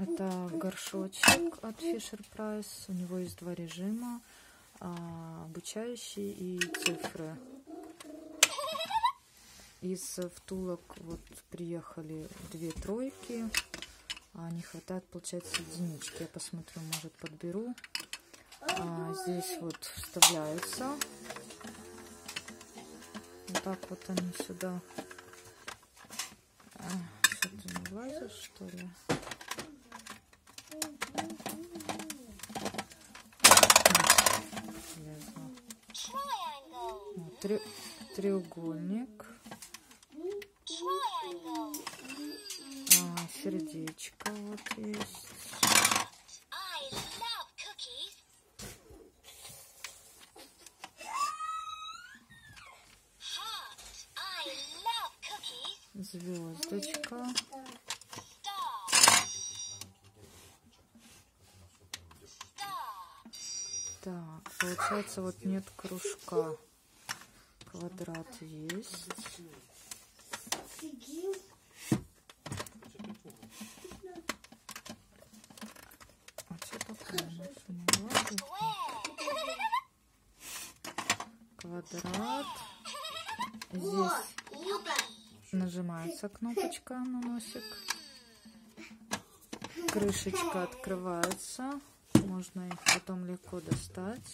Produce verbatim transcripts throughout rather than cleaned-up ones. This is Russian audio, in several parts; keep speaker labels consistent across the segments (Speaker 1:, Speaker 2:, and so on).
Speaker 1: Это горшочек от Fisher Price. У него есть два режима, обучающий и цифры. Из втулок вот приехали две тройки, а не хватает, получается, единички. Я посмотрю, может, подберу. А здесь вот вставляются. Вот так вот они сюда. Что-то не влазит, что ли? Три... Треугольник. А, сердечко вот есть. Звездочка. Так, получается, вот нет кружка. Квадрат есть. А что такое у нас не влазит? Квадрат. Здесь нажимается кнопочка на носик. Крышечка открывается. Можно их потом легко достать.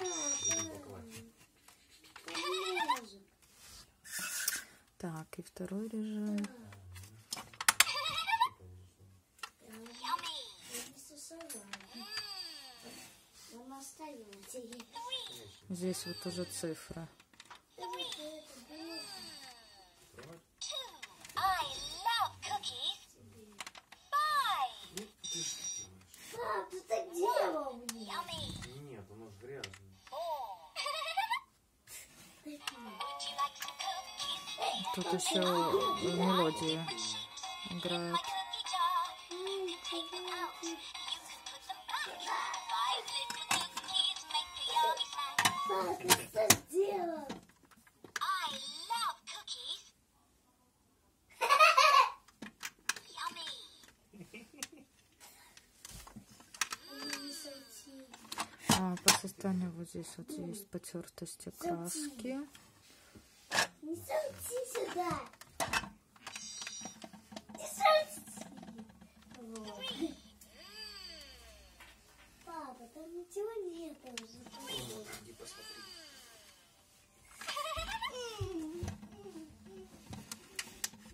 Speaker 1: Так, и второй режим. Здесь вот уже цифра.
Speaker 2: Пап, ты так делал мне?
Speaker 3: Нет, он уж грязный.
Speaker 1: Тут еще мелодия играет.
Speaker 2: Пап, ты что сделал?
Speaker 1: А, по состоянию вот здесь вот есть потертости краски.
Speaker 2: Не сути сюда. Не сути. Вот. Папа, там ничего нет уже.
Speaker 3: Иди посмотри.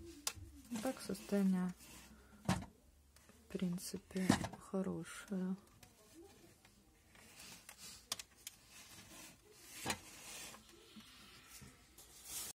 Speaker 1: Так, состояние, в принципе, хорошее.